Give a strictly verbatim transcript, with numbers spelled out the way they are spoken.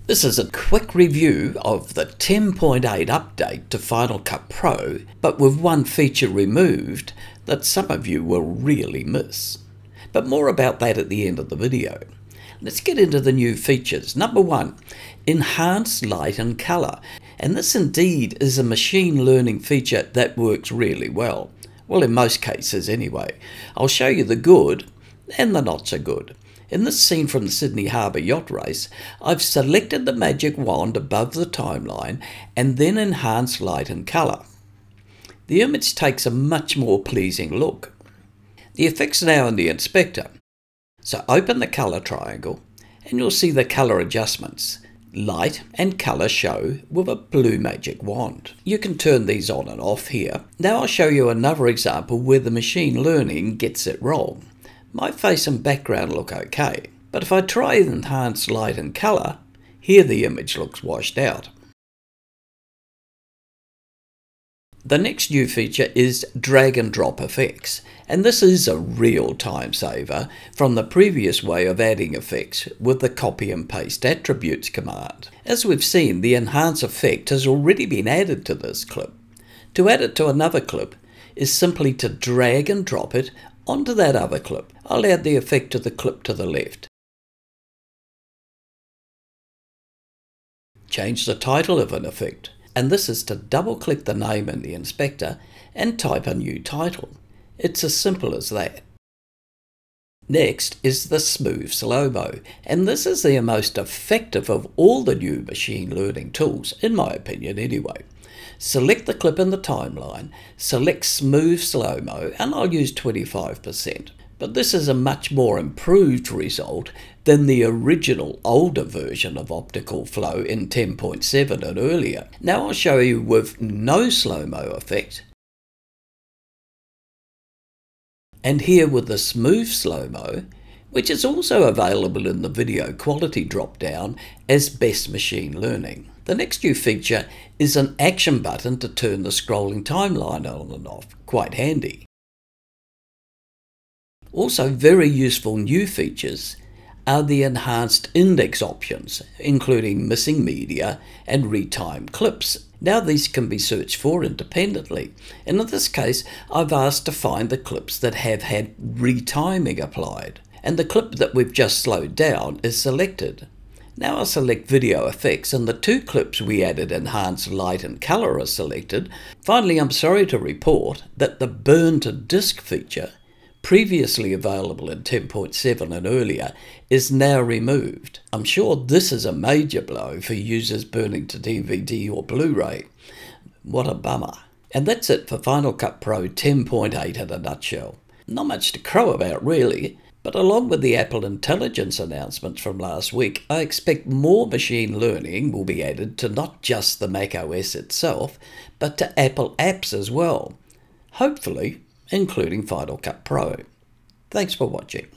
This is a quick review of the ten point eight update to Final Cut Pro, but with one feature removed that some of you will really miss. But more about that at the end of the video. Let's get into the new features. Number one, enhanced light and colour. And this indeed is a machine learning feature that works really well. Well, in most cases anyway. I'll show you the good and the not so good. In this scene from the Sydney Harbour yacht race, I've selected the magic wand above the timeline and then enhanced light and colour. The image takes a much more pleasing look. The effect's now in the inspector. So open the colour triangle and you'll see the colour adjustments. Light and colour show with a blue magic wand. You can turn these on and off here. Now I'll show you another example where the machine learning gets it wrong. My face and background look okay, but if I try enhanced light and colour, here the image looks washed out. The next new feature is drag and drop effects, and this is a real time saver from the previous way of adding effects with the copy and paste attributes command. As we've seen, the enhance effect has already been added to this clip. To add it to another clip is simply to drag and drop it onto that other clip. I'll add the effect to the clip to the left. Change the title of an effect, and this is to double click the name in the inspector and type a new title. It's as simple as that. Next is the smooth Slo-Mo, and this is the most effective of all the new machine learning tools, in my opinion anyway. Select the clip in the timeline, select Smooth Slo-Mo, and I'll use twenty-five percent. But this is a much more improved result than the original older version of optical flow in ten point seven and earlier. Now I'll show you with no Slo-Mo effect, and here with the Smooth Slo-Mo, which is also available in the video quality drop-down as Best Machine Learning. The next new feature is an action button to turn the scrolling timeline on and off. Quite handy. Also very useful new features are the enhanced index options, including missing media and retime clips. Now these can be searched for independently, and in this case I've asked to find the clips that have had retiming applied, and the clip that we've just slowed down is selected. Now I'll select video effects, and the two clips we added enhanced light and colour are selected. Finally, I'm sorry to report that the burn to disk feature, previously available in ten point seven and earlier, is now removed. I'm sure this is a major blow for users burning to D V D or Blu-ray. What a bummer. And that's it for Final Cut Pro ten point eight in a nutshell. Not much to crow about really, but along with the Apple Intelligence announcements from last week, I expect more machine learning will be added to not just the macOS itself, but to Apple apps as well. Hopefully, including Final Cut Pro. Thanks for watching.